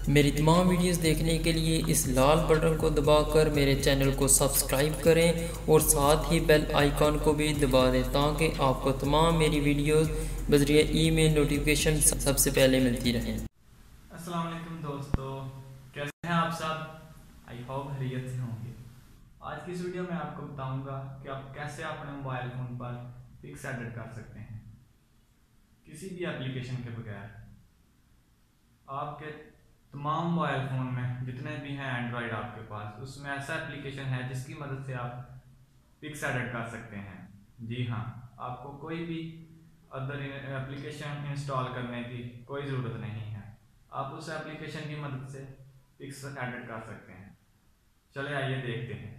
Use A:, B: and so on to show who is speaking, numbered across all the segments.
A: मेरी तमाम वीडियोस देखने के लिए इस लाल बटन को दबाकर मेरे चैनल को सब्सक्राइब करें और साथ ही बेल आइकॉन को भी दबा दें ताकि आपको तमाम मेरी वीडियोस बज़रिए ईमेल नोटिफिकेशन सबसे पहले मिलती रहें।
B: अस्सलाम वालेकुम दोस्तों, कैसे हैं आप सब। आई होप खैरियत से होंगे। आज की इस वीडियो में आपको बताऊंगा कि आप कैसे अपने मोबाइल फ़ोन पर पिक्स एडिट कर सकते हैं किसी भी एप्लीकेशन के बगैर। आपके तमाम मोबाइल फ़ोन में जितने भी हैं एंड्रॉयड आपके पास, उसमें ऐसा एप्लीकेशन है जिसकी मदद से आप पिक्स एडिट कर सकते हैं। जी हाँ, आपको कोई भी अदर एप्लीकेशन इंस्टॉल करने की कोई ज़रूरत नहीं है। आप उस एप्लीकेशन की मदद से पिक्स एडिट कर सकते हैं। चले आइए देखते हैं।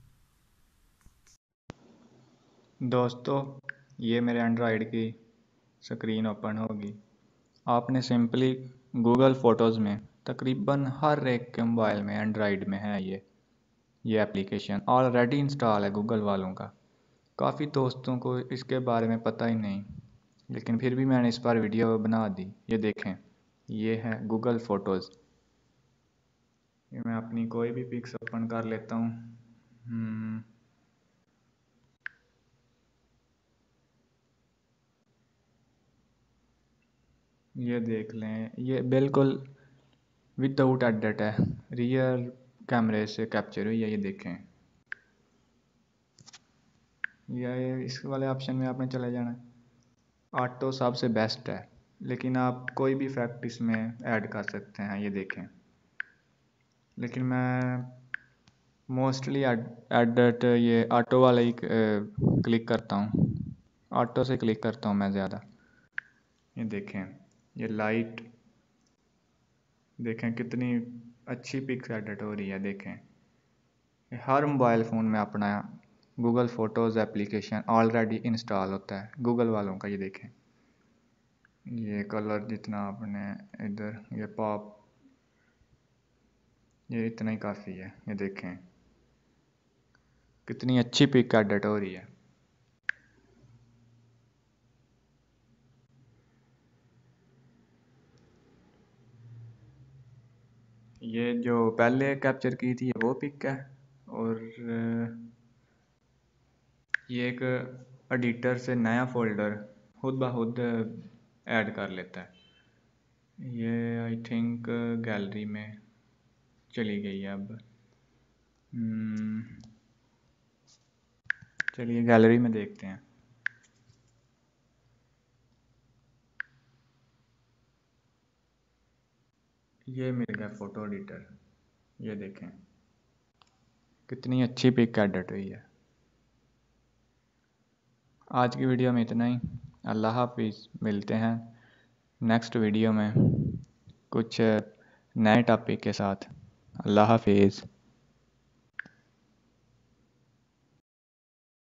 C: दोस्तों, ये मेरे एंड्रॉयड की स्क्रीन ओपन होगी। आपने सिंपली गूगल फ़ोटोज़ में तकरीबन हर एक के मोबाइल में एंड्रॉयड में है ये एप्लीकेशन ऑलरेडी इंस्टॉल है गूगल वालों का। काफ़ी दोस्तों को इसके बारे में पता ही नहीं, लेकिन फिर भी मैंने इस पर वीडियो बना दी। ये देखें, ये है गूगल फ़ोटोज़। ये मैं अपनी कोई भी पिक्स ओपन कर लेता हूँ। ये देख लें, ये बिल्कुल विदाउट एडिट है, रियर कैमरे से कैप्चर हुई है। ये देखें, ये इस वाले ऑप्शन में आपने चले जाना है। ऑटो सबसे बेस्ट है, लेकिन आप कोई भी इफेक्ट इसमें ऐड कर सकते हैं। ये देखें, लेकिन मैं मोस्टली एडिट ये ऑटो वाला ही क्लिक करता हूँ। ऑटो से क्लिक करता हूँ मैं ज़्यादा। ये देखें, ये लाइट देखें कितनी अच्छी पिक्स एडिट हो रही है। देखें, हर मोबाइल फ़ोन में अपना Google photos application already install होता है गूगल वालों का। ये देखें, ये कलर जितना आपने इधर ये पॉप, ये इतना ही काफ़ी है। ये देखें कितनी अच्छी पिक एडिट हो रही है। ये जो पहले कैप्चर की थी वो पिक है, और ये एक एडिटर से नया फोल्डर खुद ब खुद ऐड कर लेता है। ये आई थिंक गैलरी में चली गई है अब। चलिए गैलरी में देखते हैं। ये मिल गया फ़ोटो एडिटर। ये देखें कितनी अच्छी पिक एडिट हुई है। आज की वीडियो में इतना ही। अल्लाह हाफिज़। मिलते हैं नेक्स्ट वीडियो में कुछ नए टॉपिक के साथ। अल्लाह हाफिज़।